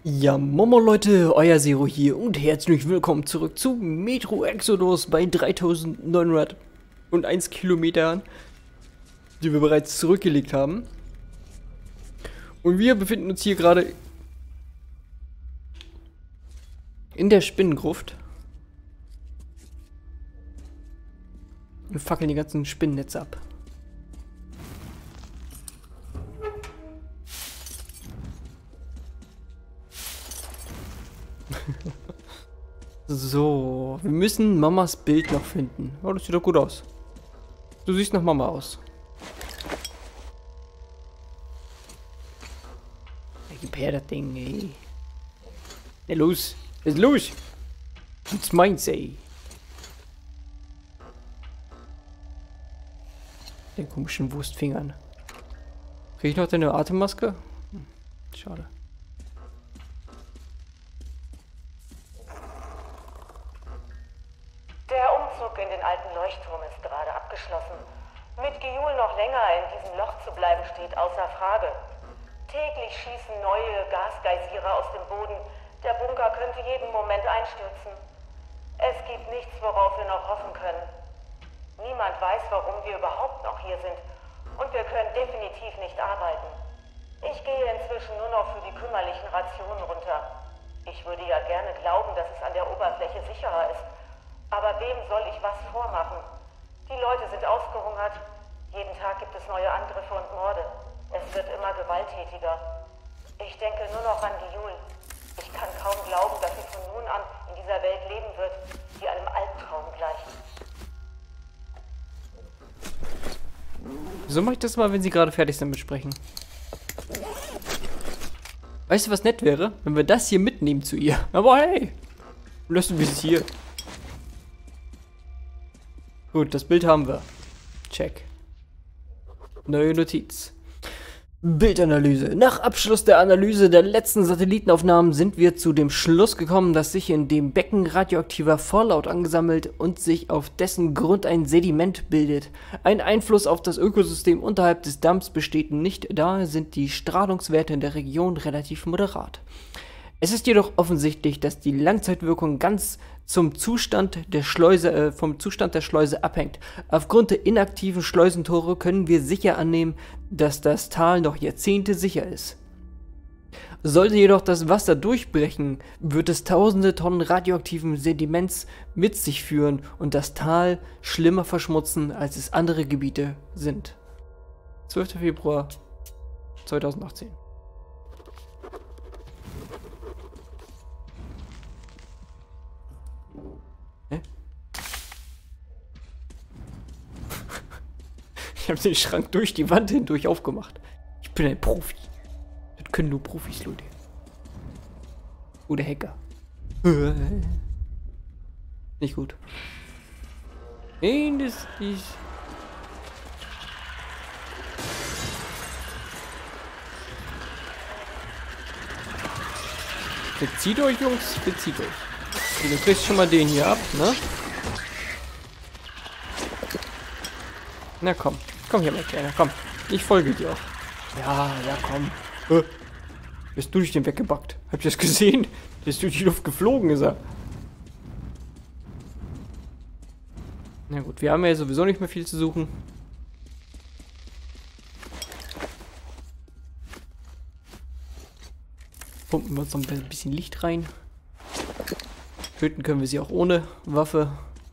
Ja, Momo Leute, euer Zero hier und herzlich willkommen zurück zu Metro Exodus bei 3901 Kilometern, die wir bereits zurückgelegt haben. Und wir befinden uns hier gerade in der Spinnengruft. Wir fackeln die ganzen Spinnennetze ab. So, wir müssen Mamas Bild noch finden. Oh, das sieht doch gut aus. Du siehst nach Mama aus. Ja, gib her das Ding, ey. Ja, los. Was ist los? Das ist meins, ey. Den komischen Wurstfingern. Krieg ich noch deine Atemmaske? Schade. Der Umzug in den alten Leuchtturm ist gerade abgeschlossen. Mit Giul noch länger in diesem Loch zu bleiben, steht außer Frage. Täglich schießen neue Gasgeysire aus dem Boden. Der Bunker könnte jeden Moment einstürzen. Es gibt nichts, worauf wir noch hoffen können. Niemand weiß, warum wir überhaupt noch hier sind. Und wir können definitiv nicht arbeiten. Ich gehe inzwischen nur noch für die kümmerlichen Rationen runter. Ich würde ja gerne glauben, dass es an der Oberfläche sicherer ist. Aber wem soll ich was vormachen? Die Leute sind ausgehungert. Jeden Tag gibt es neue Angriffe und Morde. Es wird immer gewalttätiger. Ich denke nur noch an Giul. Ich kann kaum glauben, dass sie von nun an in dieser Welt leben wird, die einem Albtraum gleicht. So mache ich das mal, wenn sie gerade fertig sind mit Sprechen. Weißt du, was nett wäre? Wenn wir das hier mitnehmen zu ihr. Aber hey, lassen wir es hier. Gut, das Bild haben wir. Check. Neue Notiz. Bildanalyse. Nach Abschluss der Analyse der letzten Satellitenaufnahmen sind wir zu dem Schluss gekommen, dass sich in dem Becken radioaktiver Vorlaut angesammelt und sich auf dessen Grund ein Sediment bildet. Ein Einfluss auf das Ökosystem unterhalb des Damms besteht nicht, daher sind die Strahlungswerte in der Region relativ moderat. Es ist jedoch offensichtlich, dass die Langzeitwirkung ganz vom Zustand der Schleuse abhängt. Aufgrund der inaktiven Schleusentore können wir sicher annehmen, dass das Tal noch Jahrzehnte sicher ist. Sollte jedoch das Wasser durchbrechen, wird es tausende Tonnen radioaktiven Sediments mit sich führen und das Tal schlimmer verschmutzen, als es andere Gebiete sind. 12. Februar 2018. Ich habe den Schrank durch die Wand hindurch aufgemacht. Ich bin ein Profi. Das können nur Profis, Leute. Oder Hacker. Nicht gut. Nein, das ist... Bezieht euch, Jungs. Bezieht euch. Okay, du kriegst schon mal den hier ab, ne? Na komm. Komm hier, mein Kleiner, komm. Ich folge dir auch. Ja, komm. Bist du durch den weggebackt? Habt ihr das gesehen? Der ist durch die Luft geflogen, ist er. Na gut, wir haben ja sowieso nicht mehr viel zu suchen. Pumpen wir uns noch ein bisschen Licht rein. Töten können wir sie auch ohne Waffe.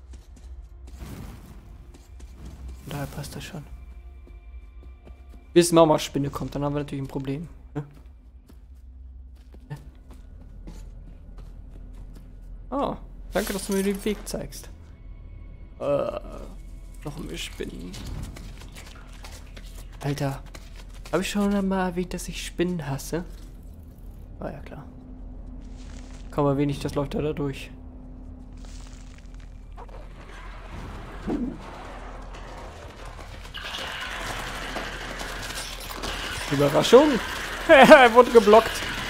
Von daher passt das schon. Bis Mama-Spinne kommt, dann haben wir natürlich ein Problem. Ne? Oh, danke, dass du mir den Weg zeigst. Noch mehr Spinnen. Alter, habe ich schon einmal erwähnt, dass ich Spinnen hasse? War ja klar. Kaum erwähnt, das läuft da durch. Überraschung! Er wurde geblockt.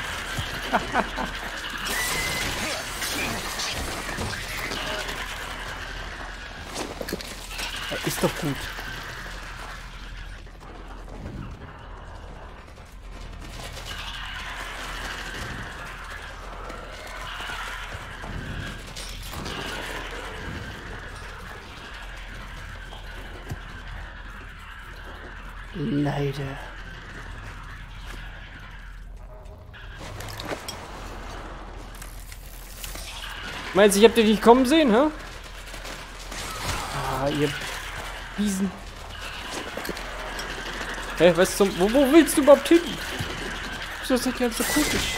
Ist doch gut. Leider. Meinst du, ich hab dich nicht kommen sehen, hä? Ah, ihr Biesen. Hä, was zum... Wo willst du überhaupt hin? Wieso ist das ja so komisch?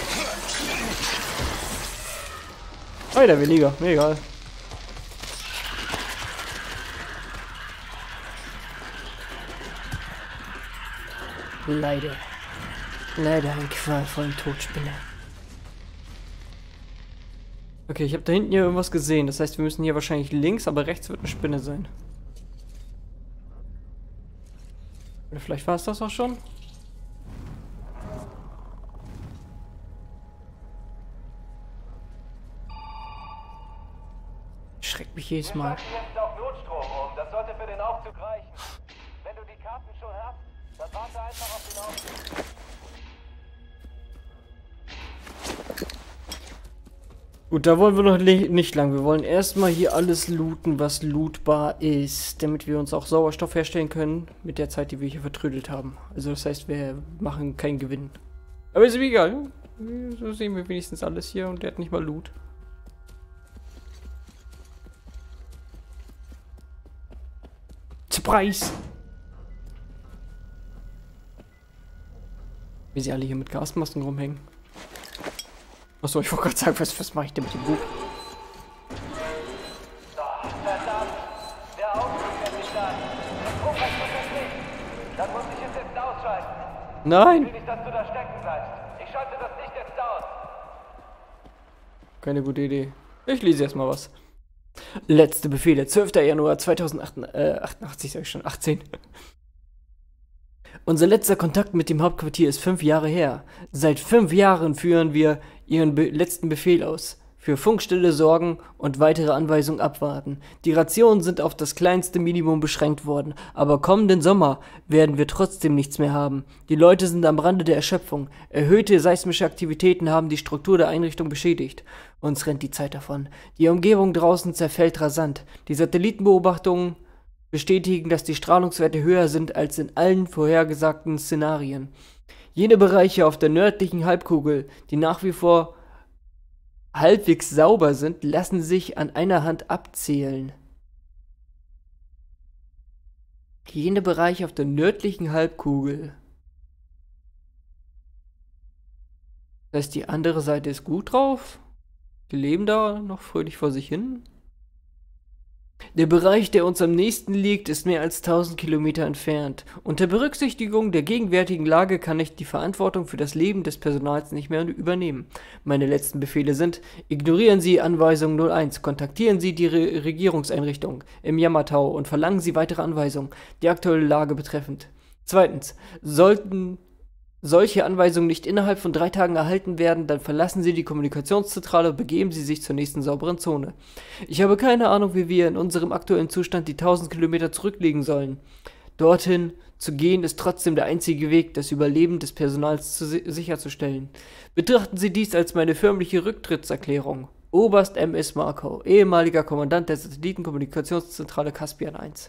Weiter weniger, mir egal. Leider. Leider ein qualvollen Todspinner. Okay, ich habe da hinten hier irgendwas gesehen. Das heißt, wir müssen hier wahrscheinlich links, aber rechts wird eine Spinne sein. Oder vielleicht war es das auch schon? Schreckt mich jedes Mal. Jetzt auf Notstrom um. Das sollte für den Aufzug reichen. Wenn du die Karten schon hast, dann warte einfach auf den Aufzug. Gut, da wollen wir noch nicht lang. Wir wollen erstmal hier alles looten, was lootbar ist, damit wir uns auch Sauerstoff herstellen können mit der Zeit, die wir hier vertrödelt haben. Also das heißt, wir machen keinen Gewinn. Aber ist mir egal. So sehen wir wenigstens alles hier und der hat nicht mal Loot. Surprise! Wie sie alle hier mit Gasmasken rumhängen. Achso, ich wollte gerade sagen, was mache ich denn mit dem Buch? Oh, verdammt! Der Aufzug wird nicht da. Der Druck hat das nicht. Dann muss ich es jetzt ausschalten. Nein! Ich will nicht, dass du da stecken bleibst. Ich schalte das Licht jetzt aus. Keine gute Idee. Ich lese erstmal was. Letzte Befehle, 12. Januar 2088, sag ich schon, 18. Unser letzter Kontakt mit dem Hauptquartier ist 5 Jahre her. Seit 5 Jahren führen wir Ihren letzten Befehl aus. Für Funkstille sorgen und weitere Anweisungen abwarten. Die Rationen sind auf das kleinste Minimum beschränkt worden, aber kommenden Sommer werden wir trotzdem nichts mehr haben. Die Leute sind am Rande der Erschöpfung. Erhöhte seismische Aktivitäten haben die Struktur der Einrichtung beschädigt. Uns rennt die Zeit davon. Die Umgebung draußen zerfällt rasant. Die Satellitenbeobachtungen bestätigen, dass die Strahlungswerte höher sind als in allen vorhergesagten Szenarien. Jene Bereiche auf der nördlichen Halbkugel, die nach wie vor halbwegs sauber sind, lassen sich an einer Hand abzählen. Jene Bereiche auf der nördlichen Halbkugel. Das heißt, die andere Seite ist gut drauf. Die leben da noch fröhlich vor sich hin. Der Bereich, der uns am nächsten liegt, ist mehr als 1000 Kilometer entfernt. Unter Berücksichtigung der gegenwärtigen Lage kann ich die Verantwortung für das Leben des Personals nicht mehr übernehmen. Meine letzten Befehle sind: Ignorieren Sie Anweisung 01, kontaktieren Sie die Regierungseinrichtung im Yamantau und verlangen Sie weitere Anweisungen, die aktuelle Lage betreffend. Zweitens, sollten solche Anweisungen nicht innerhalb von 3 Tagen erhalten werden, dann verlassen Sie die Kommunikationszentrale und begeben Sie sich zur nächsten sauberen Zone. Ich habe keine Ahnung, wie wir in unserem aktuellen Zustand die 1000 Kilometer zurücklegen sollen. Dorthin zu gehen ist trotzdem der einzige Weg, das Überleben des Personals sicherzustellen. Betrachten Sie dies als meine förmliche Rücktrittserklärung. Oberst M.S. Markow, ehemaliger Kommandant der Satellitenkommunikationszentrale Caspian 1.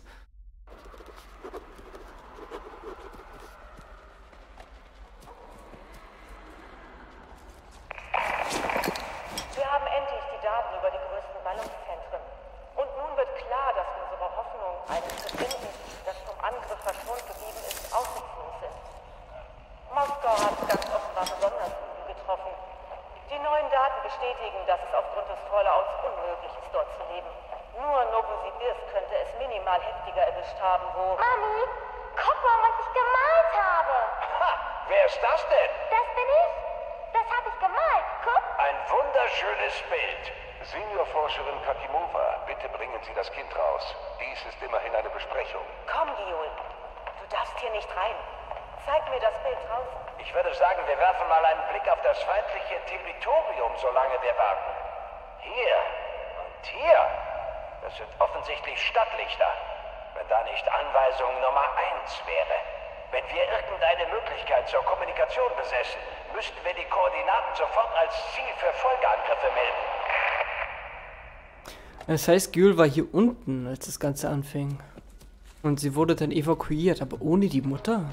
Moskau hat ganz offenbar besonders übel getroffen. Die neuen Daten bestätigen, dass es aufgrund des Fallouts unmöglich ist, dort zu leben. Nur Novosibirsk könnte es minimal heftiger erwischt haben, wo... Mami, guck mal, was ich gemalt habe. Ha! Wer ist das denn? Das bin ich. Das habe ich gemalt. Guck. Ein wunderschönes Bild. Seniorforscherin Kakimova, bitte bringen Sie das Kind raus. Dies ist immerhin eine Besprechung. Komm, Giul. Du darfst hier nicht rein. Zeig mir das Bild draußen. Ich würde sagen, wir werfen mal einen Blick auf das feindliche Territorium, solange wir warten. Hier und hier. Das sind offensichtlich Stadtlichter. Wenn da nicht Anweisung Nummer 1 wäre. Wenn wir irgendeine Möglichkeit zur Kommunikation besäßen, müssten wir die Koordinaten sofort als Ziel für Folgeangriffe melden. Das heißt, Gyul war hier unten, als das Ganze anfing. Und sie wurde dann evakuiert, aber ohne die Mutter?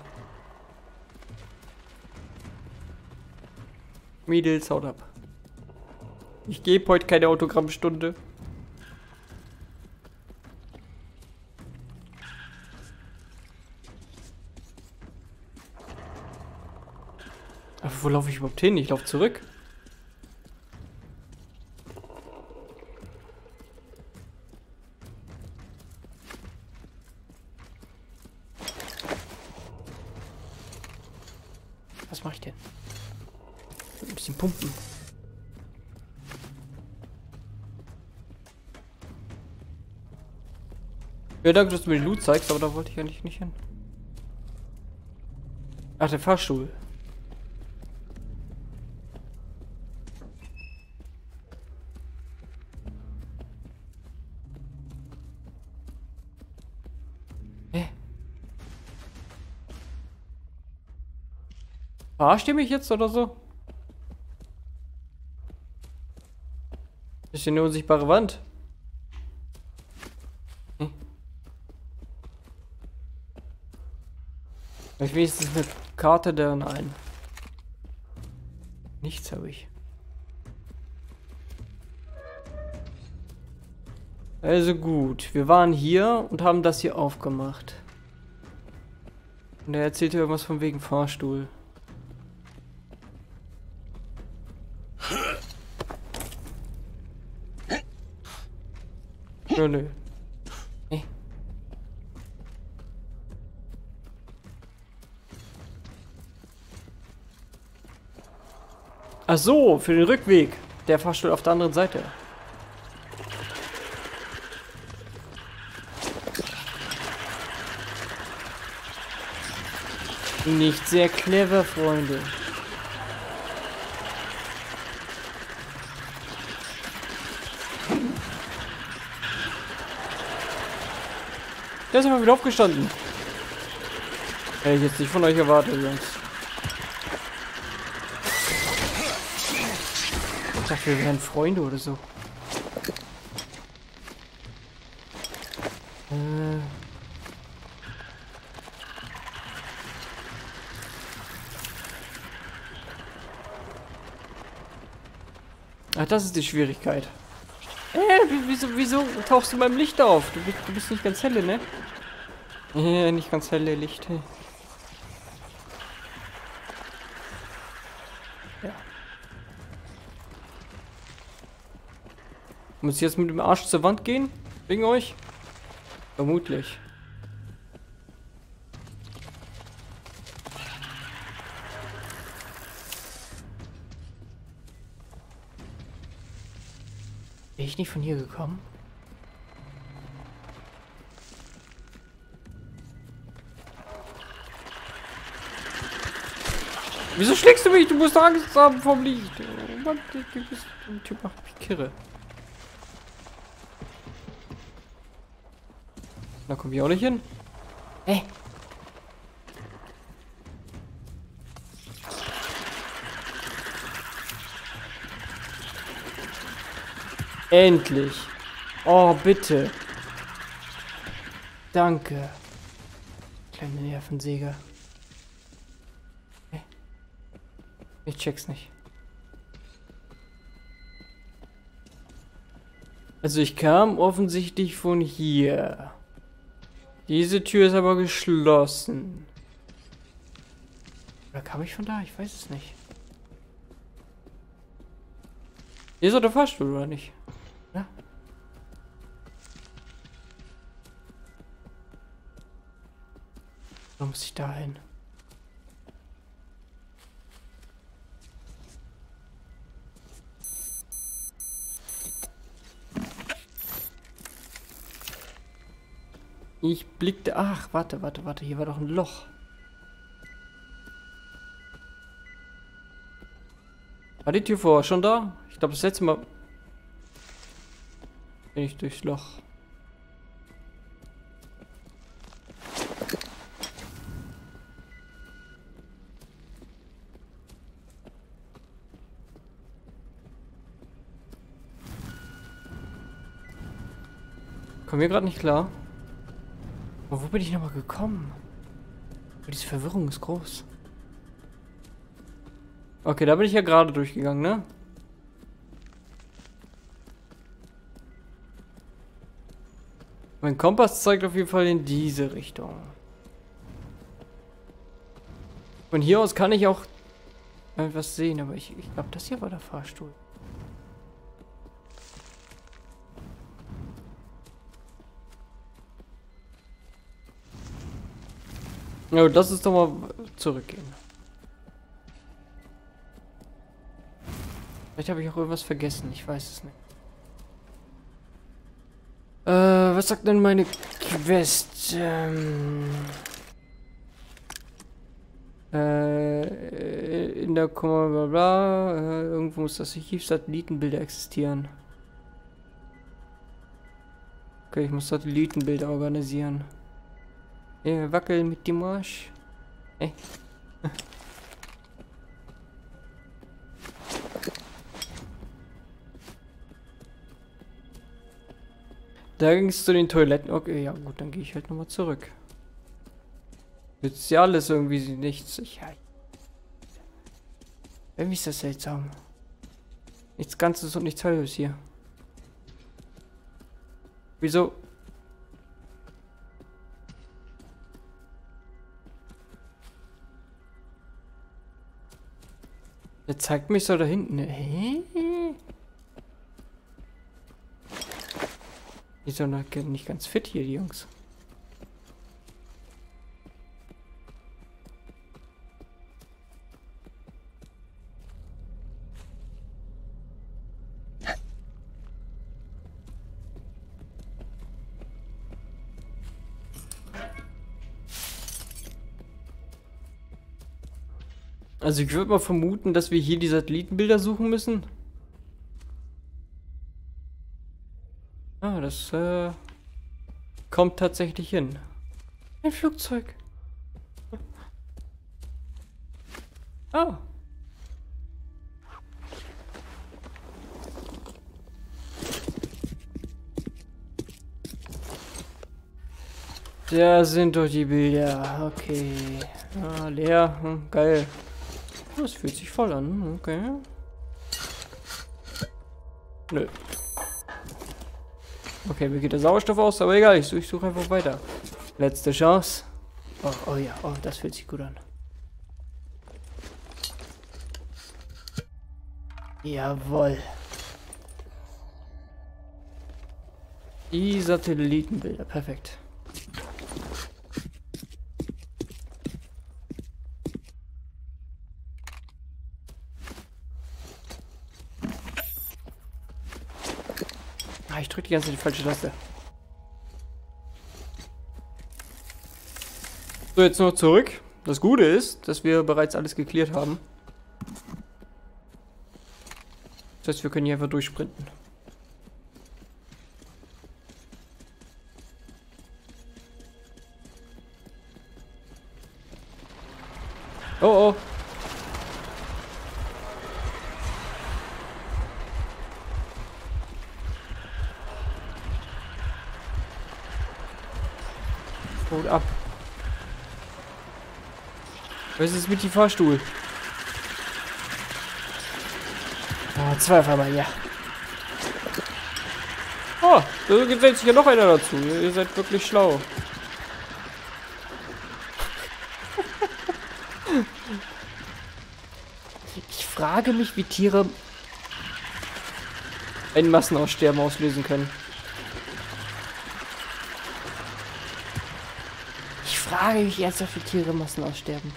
Mädels, haut ab. Ich gebe heute keine Autogrammstunde. Aber wo laufe ich überhaupt hin? Ich laufe zurück. Was mache ich denn? Ein bisschen pumpen. Ja, danke, dass du mir den Loot zeigst, aber da wollte ich eigentlich nicht hin. Ach, der Fahrstuhl. Hä? Verarscht ihr mich jetzt oder so? Das ist eine unsichtbare Wand. Ich wenigstens eine Karte der... Nein. Nichts habe ich. Also gut. Wir waren hier und haben das hier aufgemacht. Und er erzählte irgendwas von wegen Fahrstuhl. Nö, nö. Nee. Ach so, für den Rückweg. Der Fahrstuhl auf der anderen Seite. Nicht sehr clever, Freunde. Der ist aber wieder aufgestanden. Hätte ich jetzt nicht von euch erwartet, Jungs. Ich dachte, wir wären Freunde oder so. Ach, das ist die Schwierigkeit. Wieso tauchst du beim Licht auf? Du bist nicht ganz helle, ne? Ja, nicht ganz helle Licht. Ja. Muss ich jetzt mit dem Arsch zur Wand gehen? Wegen euch? Vermutlich. Bin ich nicht von hier gekommen? Wieso schlägst du mich? Du musst Angst haben vom Licht. Oh Mann, du bist ein Typ, macht mich kirre. Da komm ich auch nicht hin. Hey. Endlich. Oh, bitte. Danke. Kleine Nervensäge. Hey. Ich check's nicht. Also ich kam offensichtlich von hier. Diese Tür ist aber geschlossen. Oder kam ich von da? Ich weiß es nicht. Hier ist doch der Fahrstuhl, oder nicht? Ja. Wo muss ich da hin? Ich blickte... Ach, warte. Hier war doch ein Loch. War die Tür vorher schon da? Ich glaube, das letzte Mal... bin ich durchs Loch. Komm mir gerade nicht klar. Wo bin ich nochmal gekommen? Diese Verwirrung ist groß. Okay, da bin ich ja gerade durchgegangen, ne? Mein Kompass zeigt auf jeden Fall in diese Richtung. Von hier aus kann ich auch etwas sehen, aber ich glaube, das hier war der Fahrstuhl. Ja, das ist doch mal zurückgehen. Vielleicht habe ich auch irgendwas vergessen, ich weiß es nicht. Was sagt denn meine Quest? In der Komma bla bla, irgendwo muss das Archiv-Satellitenbilder existieren. Okay, ich muss Satellitenbilder organisieren. Wackeln mit dem Arsch. Da ging es zu den Toiletten. Okay, ja gut, dann gehe ich halt nochmal zurück. Jetzt ja alles irgendwie nichts. Irgendwie ist das seltsam. Nichts Ganzes und nichts Halbes hier. Wieso? Der zeigt mich so da hinten. Hä? Die sind noch nicht ganz fit hier, die Jungs. Also ich würde mal vermuten, dass wir hier die Satellitenbilder suchen müssen. Ah, das kommt tatsächlich hin. Ein Flugzeug. Ah. Da sind doch die Bilder. Okay. Ah, leer. Geil. Das fühlt sich voll an. Okay. Nö. Okay, mir geht der Sauerstoff aus, aber egal, ich suche einfach weiter. Letzte Chance. Oh ja, oh, das fühlt sich gut an. Jawohl. Die Satellitenbilder, perfekt. Ich drücke die ganze Zeit die falsche Taste. So, jetzt noch zurück. Das Gute ist, dass wir bereits alles geklärt haben. Das heißt, wir können hier einfach durchsprinten. Oh oh. Hold ab. Was ist mit dem Fahrstuhl? Ah, zwei auf einmal, ja. Oh, da gesellt sich ja noch einer dazu. Ihr seid wirklich schlau. Ich frage mich, wie Tiere ein Massenaussterben auslösen können. Ich frage mich ernsthaft, wie Tiere Massen aussterben.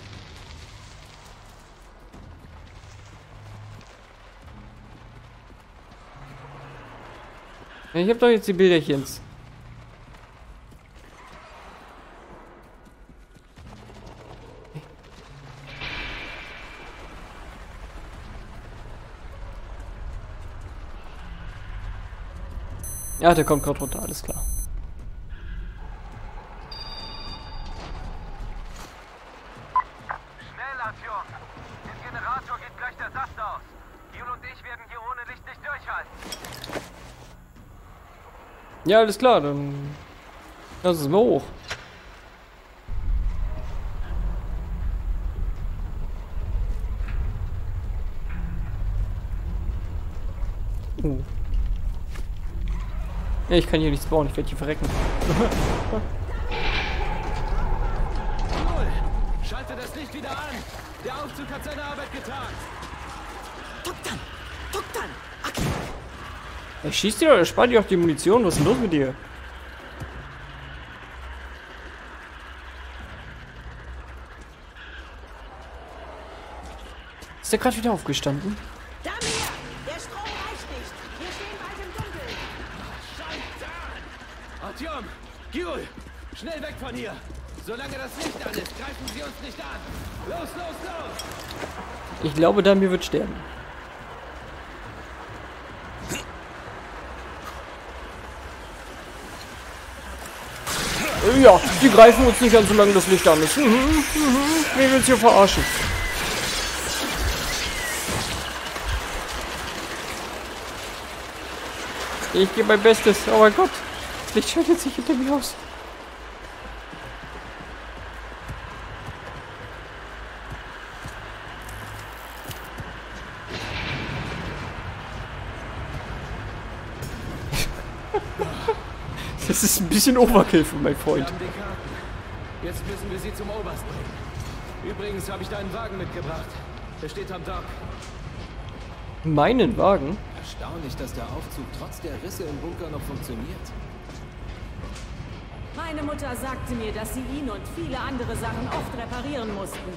Ich habe doch jetzt die Bilderchens. Ja, der kommt gerade runter, alles klar. Schnellaktion! Im Generator geht gleich der Saft aus. Jul und ich werden hier ohne Licht nicht durchhalten. Ja, alles klar, dann lass es mal hoch. Ja, ich kann hier nichts bauen, ich werde hier verrecken. Cool. Schalte das Licht wieder an. Der Aufzug hat seine Arbeit getan. Tuktan. Ich schieß dir oder spart dir auch die Munition? Was ist denn los mit dir? Ist der gerade wieder aufgestanden? Damir! Der Strom reicht nicht! Wir stehen bald im Dunkeln! Artyom! Giul! Schnell weg von hier! Solange das Licht an ist, greifen sie uns nicht an! Los! Ich glaube, Damir wird sterben. Ja, die greifen uns nicht an, solange das Licht an ist. Wer will uns hier verarschen? Ich gebe mein Bestes. Oh mein Gott. Das Licht schaltet sich hinter mir aus. Das ist ein bisschen Overkill für mein Freund. Wir haben die Karten. Jetzt müssen wir sie zum Oberst bringen. Übrigens habe ich da einen Wagen mitgebracht. Der steht am Dock. Meinen Wagen? Erstaunlich, dass der Aufzug trotz der Risse im Bunker noch funktioniert. Meine Mutter sagte mir, dass sie ihn und viele andere Sachen oft reparieren mussten.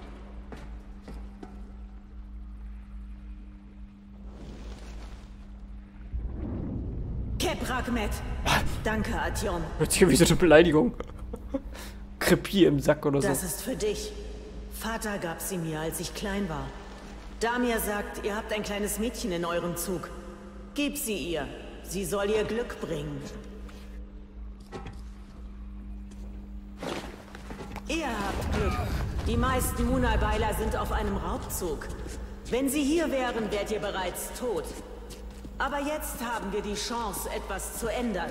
Keprakmet. Danke, Artyom. Hört sich wie so eine Beleidigung. Krepier im Sack oder so. Das ist für dich. Vater gab sie mir, als ich klein war. Damir sagt, ihr habt ein kleines Mädchen in eurem Zug. Gib sie ihr. Sie soll ihr Glück bringen. Ihr habt Glück. Die meisten Munai-Beiler sind auf einem Raubzug. Wenn sie hier wären, wärt ihr bereits tot. Aber jetzt haben wir die Chance, etwas zu ändern.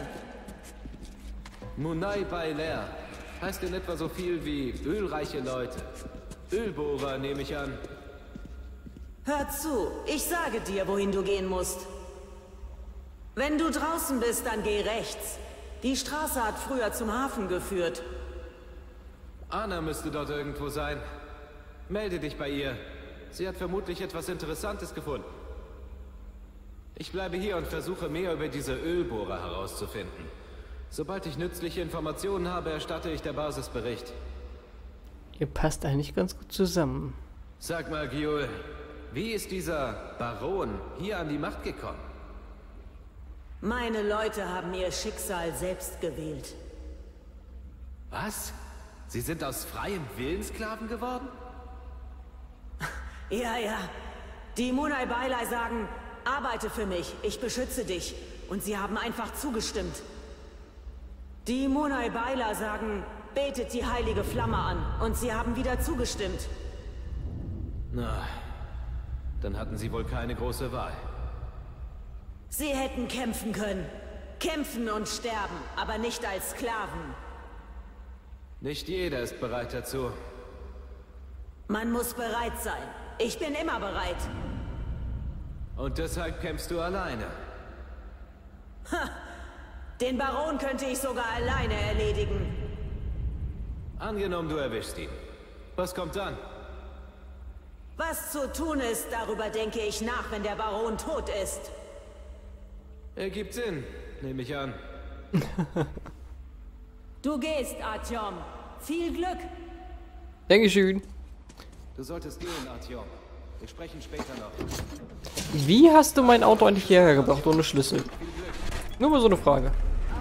Munai Bailer heißt in etwa so viel wie ölreiche Leute. Ölbohrer, nehme ich an. Hör zu, ich sage dir, wohin du gehen musst. Wenn du draußen bist, dann geh rechts. Die Straße hat früher zum Hafen geführt. Anna müsste dort irgendwo sein. Melde dich bei ihr. Sie hat vermutlich etwas Interessantes gefunden. Ich bleibe hier und versuche mehr über diese Ölbohrer herauszufinden. Sobald ich nützliche Informationen habe, erstatte ich der Basis Bericht. Ihr passt eigentlich ganz gut zusammen. Sag mal, Giul, wie ist dieser Baron hier an die Macht gekommen? Meine Leute haben ihr Schicksal selbst gewählt. Was? Sie sind aus freiem Willen Sklaven geworden? Ja. Die Munai Bailer sagen, arbeite für mich, ich beschütze dich. Und sie haben einfach zugestimmt. Die Munai Bailer sagen, betet die heilige Flamme an. Und sie haben wieder zugestimmt. Na, dann hatten sie wohl keine große Wahl. Sie hätten kämpfen können. Kämpfen und sterben, aber nicht als Sklaven. Nicht jeder ist bereit dazu. Man muss bereit sein. Ich bin immer bereit. Und deshalb kämpfst du alleine. Den Baron könnte ich sogar alleine erledigen. Angenommen, du erwischst ihn. Was kommt dann? Was zu tun ist, darüber denke ich nach, wenn der Baron tot ist. Ergibt Sinn, nehme ich an. Du gehst, Artyom. Viel Glück. Dankeschön. Du solltest gehen, Artyom. Wir sprechen später noch. Wie hast du mein Auto eigentlich hierher gebracht ohne Schlüssel? Nur mal so eine Frage.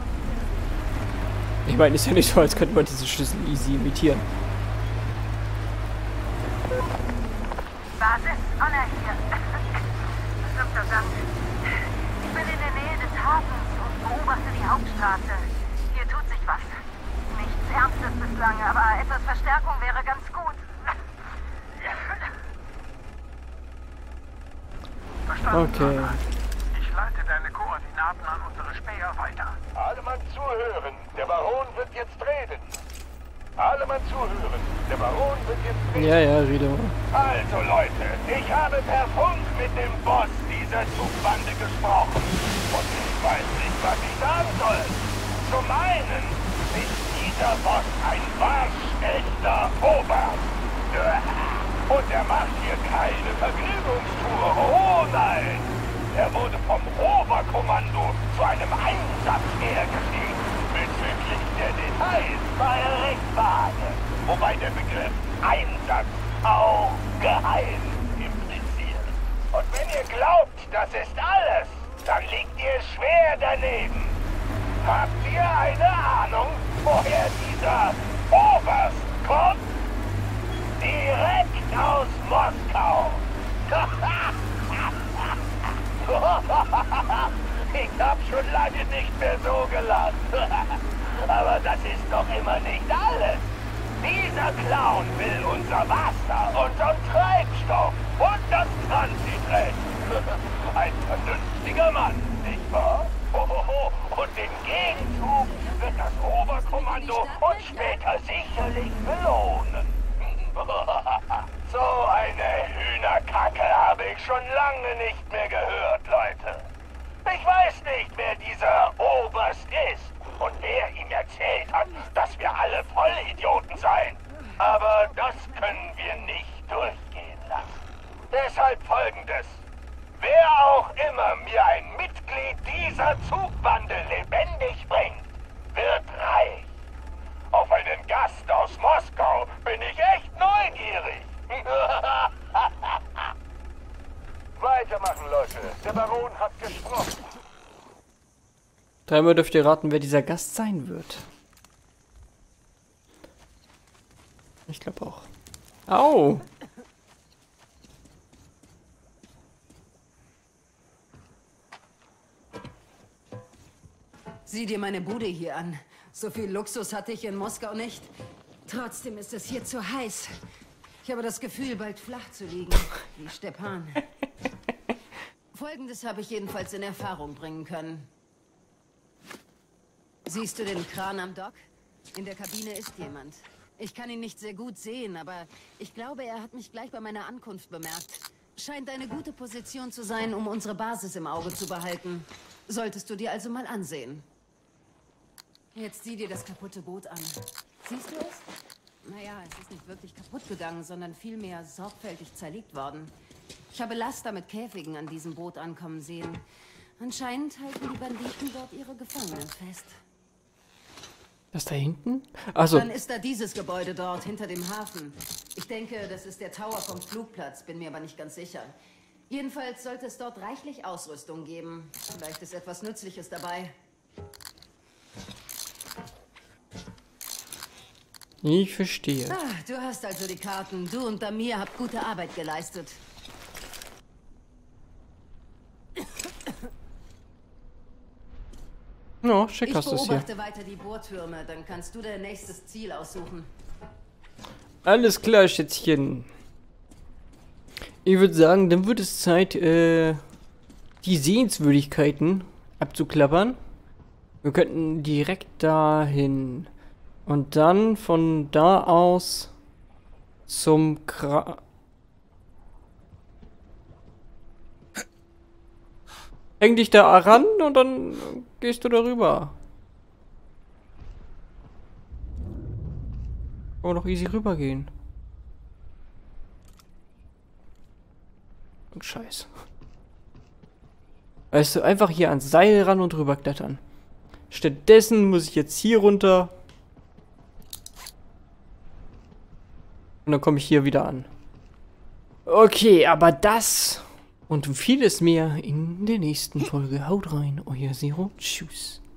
Ich meine, ist ja nicht so, als könnte man diese Schlüssel easy imitieren. Basis, Anna hier. Dr. Samt. Ich bin in der Nähe des Hafens und beobachte die Hauptstraße. Hier tut sich was. Nichts Ernstes bislang, aber etwas Verstärkung wäre ganz gut. Verstanden, Okay. Anna. Ich leite deine Koordinaten an unsere Späher weiter. Alle Mann zuhören. Der Baron wird jetzt reden. Alle Mann zuhören. Der Baron wird jetzt reden. Ja, rede mal. Also Leute, ich habe per Funk mit dem Boss dieser dieser Zugbande gesprochen. Und ich weiß nicht, was ich sagen soll. Zum einen ist dieser Boss ein waschechter Oberst. Und er macht hier keine Vergnügungstour. Oh nein! Er wurde vom Oberkommando zu einem Einsatz hergeschickt. Bezüglich der Details war er recht vage. Wobei der Begriff Einsatz auch geheim impliziert. Und wenn ihr glaubt, das ist alles, dann liegt ihr schwer daneben. Habt ihr eine Ahnung, woher dieser Oberst kommt? Direkt aus Moskau. Ich hab schon lange nicht mehr so gelacht. Aber das ist doch immer nicht alles. Dieser Clown will unser Wasser, unseren Treibstoff und das Transitrecht. Ein vernünftiger Mann, nicht wahr? Und im Gegenzug wird das Oberkommando uns später sicherlich belohnen. So eine Hühnerkacke habe ich schon lange nicht mehr gehört, Leute. Ich weiß nicht, wer dieser Oberst ist und wer ihm erzählt hat, dass wir alle Vollidioten seien. Aber das können wir nicht durchgehen lassen. Deshalb Folgendes. Wer auch immer mir ein Mitglied dieser Zugbande lebendig bringt, wird reich. Auf einen Gast aus Moskau bin ich echt neugierig. Weitermachen, Leute. Der Baron hat gesprochen. Dreimal dürft ihr raten, wer dieser Gast sein wird. Ich glaube auch. Au! Sieh dir meine Bude hier an. So viel Luxus hatte ich in Moskau nicht. Trotzdem ist es hier zu heiß. Ich habe das Gefühl, bald flach zu liegen, wie Stepan. Folgendes habe ich jedenfalls in Erfahrung bringen können. Siehst du den Kran am Dock? In der Kabine ist jemand. Ich kann ihn nicht sehr gut sehen, aber ich glaube, er hat mich gleich bei meiner Ankunft bemerkt. Scheint eine gute Position zu sein, um unsere Basis im Auge zu behalten. Solltest du dir also mal ansehen. Jetzt sieh dir das kaputte Boot an. Siehst du es? Naja, es ist nicht wirklich kaputt gegangen, sondern vielmehr sorgfältig zerlegt worden. Ich habe Laster mit Käfigen an diesem Boot ankommen sehen. Anscheinend halten die Banditen dort ihre Gefangenen fest. Das da hinten? Also. Dann ist da dieses Gebäude dort, hinter dem Hafen. Ich denke, das ist der Tower vom Flugplatz, bin mir aber nicht ganz sicher. Jedenfalls sollte es dort reichlich Ausrüstung geben. Vielleicht ist etwas Nützliches dabei. Ich verstehe. Ah, du hast also die Karten. Du und Damir habt gute Arbeit geleistet. Ja, schick hast du es Ich hier. beobachte weiter die Bohrtürme, dann kannst du dein nächstes Ziel aussuchen. Alles klar, Schätzchen. Ich würde sagen, dann wird es Zeit, die Sehenswürdigkeiten abzuklappern. Wir könnten direkt dahin. Und dann von da aus zum Häng dich da ran und dann gehst du darüber. Kann man doch easy rübergehen. Und Scheiß. Weißt du, einfach hier ans Seil ran und rüber klettern. Stattdessen muss ich jetzt hier runter. Und dann komme ich hier wieder an. Okay, aber das und vieles mehr in der nächsten Folge. Haut rein, euer Zero. Tschüss.